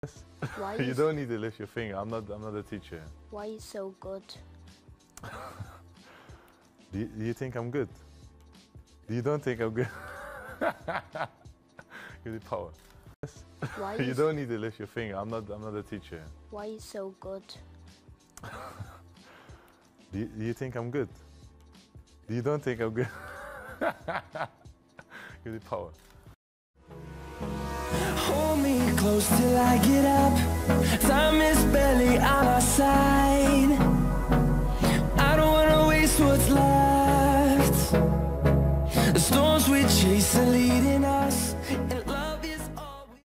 Why You is, don't need to lift your finger. I'm not a teacher. why is so good? Do you think I'm good? You don't think I'm good? Give me power. Why You is, don't need to lift your finger. I'm not a teacher. why is so good? Do you think I'm good? You don't think I'm good? Give me power. Hold me close till I get up. Time is